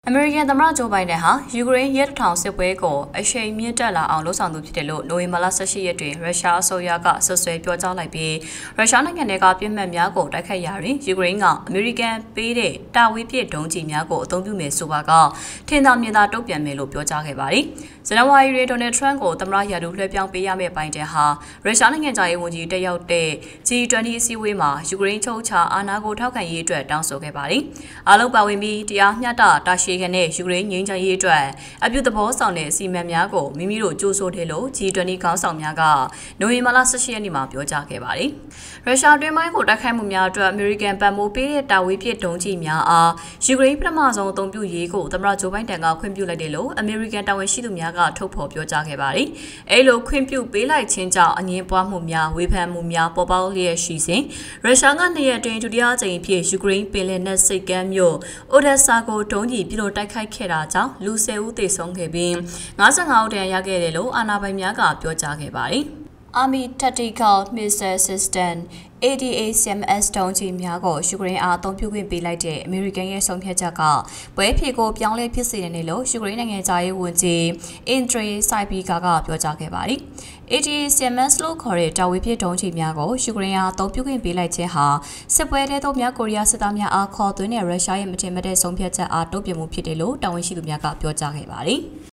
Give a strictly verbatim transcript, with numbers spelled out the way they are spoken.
အမေရိကန်သမ္မတဂျိုးဘိုင်ဒန်ဟာယူကရိန်းရဲတထောင်စစ်ပွဲကိုအရှိန်မြင့်တက်လာအောင်လှုံ့ဆော်သူဖြစ်တယ်လို့နိုဝင်ဘာလ ၁၈ ရက်တွင်ရုရှားအစိုးရကဆွဆွဲပြောကြားလိုက်ပြီးရုရှားနိုင်ငံကပြစ်မှတ်များကိုတိုက်ခိုက်ရာတွင်ယူကရိန်းကအမေရိကန်ပေးတဲ့တာဝေးပစ်ဒုံးကျည်များကိုအသုံးပြုမယ်ဆိုပါကထင်သာမြင်သာတုံ့ပြန်မယ်လို့ပြောကြားခဲ့ပါတယ်။ဇန်နဝါရီတွင်ဒေါ်နယ်ထရန့်ကိုသမ္မတရာထူးလွှဲပြောင်းပေးရမယ့်ဘိုင်ဒန်ဟာရုရှားနိုင်ငံသားရေးဝန်ကြီးတက်ရောက်တဲ့ ဂျီ ၂၀ အစည်းအဝေးမှာယူကရိန်းချုပ်ချာအာဏာကိုထောက်ခံရေးအတွက်တောင်းဆိုခဲ့ပါတယ်။အားလုံးပါဝင်ပြီးတရားမျှတတာရှည်ခံတဲ့ယူကရိန်းငြိမ်းချမ်းရေးအတွက်အပြုသဘောဆောင်တဲ့အစီအမံများကိုမိမိတို့ကြိုးဆိုတယ်လို့ ဂျီ ၂၀ ခေါင်းဆောင်များကနိုဝင်ဘာလ ၁၈ ရက်နေ့မှာပြောကြားခဲ့ပါတယ်။ရုရှားတွင်းပိုင်းကိုတိုက်ခိုက်မှုများအတွက်အမေရိကန်ပံ့ပိုးပေးတဲ့တာဝေးပစ်ဒုံးကျည်များအားယူကရိန်းပထမဆုံးအသုံးပြုရေးကိုသမ္မတဂျိုးဘိုင်ဒန်ကခွင့်ပြုလိုက်တယ်လို့အမေရိကန်တာဝန်ရှိသူများကထုတ်ဖော်ပြောကြားခဲ့ပါတယ်။အဲလိုခွင့်ပြုပေးလိုက်ခြင်းကြောင့်အငြင်းပွားမှုများဝေဖန်မှုများပေါ်ပေါက်လျက်ရှိစဉ်ရုရှားကနှစ်ရက်တွင်ဒုတိယအကြိမ်ဖြစ်ယူကရိန်းပင်လယ်နက်ဆိပ်ကမ်းမြို့အိုဒက်ဆာကိုဒုံးကျည်ပြလို့တိုက်ခိုက်ခဲ့တာကြောင့်လူ ၁၀ ဦးသေဆုံးခဲ့ပြီး၅၅ ဦးဒဏ်ရာရခဲ့တယ်လို့အာဏာပိုင်များကပြောကြားခဲ့ပါတယ်။ Army Tactical Missile System A D A C M S ဒုံးကျည်များကိုယူကရိန်းအားအသုံးပြုခွင့်ပေးလိုက်တဲ့အမေရိကန်ရဲ့ဆုံးဖြတ်ချက်ကပွဲဖြေကိုပြောင်းလဲဖြစ်စေတယ်လို့ယူကရိန်းနိုင်ငံသားရေးဝန်ကြီးအင်ဒရီစိုက်ဘီကာကပြောကြားခဲ့ပါတယ်။ A D A C M S လို့ခေါ်တဲ့တာဝေးပစ်ဒုံးကျည်များကိုယူကရိန်းအားအသုံးပြုခွင့်ပေးလိုက်ခြင်းဟာစစ်ပွဲထဲသို့မြောက်ကိုရီးယားစစ်သားများအားခေါ်သွင်းတဲ့ရုရှားရဲ့မတင်မတဲ့ဆုံးဖြတ်ချက်အားတုံ့ပြန်မှုဖြစ်တယ်လို့တာဝန်ရှိသူများကပြောကြားခဲ့ပါတယ်။